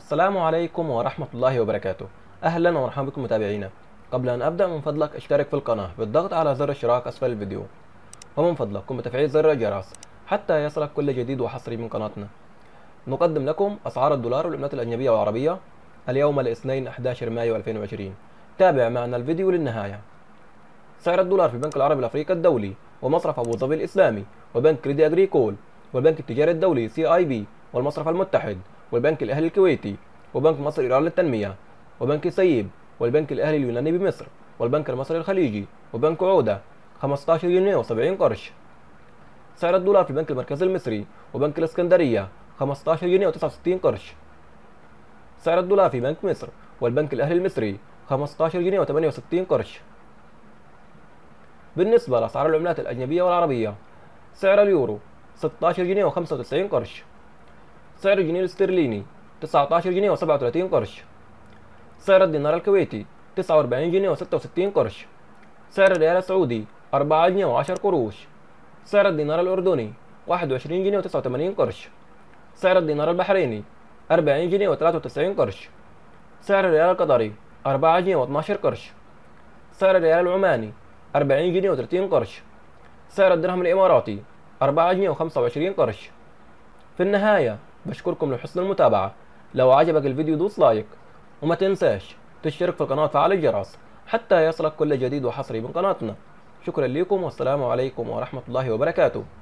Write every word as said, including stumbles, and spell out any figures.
السلام عليكم ورحمة الله وبركاته. أهلا ومرحبا بكم متابعينا. قبل أن أبدأ من فضلك اشترك في القناة بالضغط على زر الاشتراك أسفل الفيديو، ومن فضلك قم بتفعيل زر الجرس حتى يصلك كل جديد وحصري من قناتنا. نقدم لكم أسعار الدولار والعملات الأجنبية والعربية اليوم الاثنين أحد عشر مايو ألفين وعشرين. تابع معنا الفيديو للنهاية. سعر الدولار في البنك العربي الأفريقي الدولي ومصرف أبو ظبي الإسلامي وبنك كريدي أجريكول والبنك التجاري الدولي سي آي بي والمصرف المتحد والبنك الأهلي الكويتي وبنك مصر إيران للتنمية وبنك سيب والبنك الأهلي اليوناني بمصر والبنك المصري الخليجي وبنك عودة خمسة عشر جنيه وسبعين قرش. سعر الدولار في البنك المركزي المصري وبنك الإسكندرية خمسة عشر جنيه وتسعة وستين قرش. سعر الدولار في بنك مصر والبنك الأهلي المصري خمسة عشر جنيه وثمانية وستين قرش. بالنسبة لأسعار العملات الأجنبية والعربية، سعر اليورو ستة عشر جنيه وخمسة وتسعين قرش. سعر الجنيه الاسترليني تسعة عشر جنيه وسبعة وثلاثين قرش. سعر الدينار الكويتي تسعة وأربعين جنيه وستة وستين قرش. سعر الريال السعودي أربعة جنيه وعشرة قروش. سعر الدينار الأردني واحد وعشرين جنيه وتسعة وثمانين قرش. سعر الدينار البحريني أربعين جنيه وثلاثة وتسعين قرش. سعر الريال القطري أربعة جنيه واثناشر قرش. سعر الريال العماني أربعين جنيه وثلاثين قرش. سعر الدرهم الإماراتي أربعة جنيه وخمسة وعشرين قرش. في النهاية بشكركم لحسن المتابعة. لو عجبك الفيديو دوس لايك، وما تنساش تشترك في القناة وتفعل الجرس حتى يصلك كل جديد وحصري من قناتنا. شكرا لكم والسلام عليكم ورحمة الله وبركاته.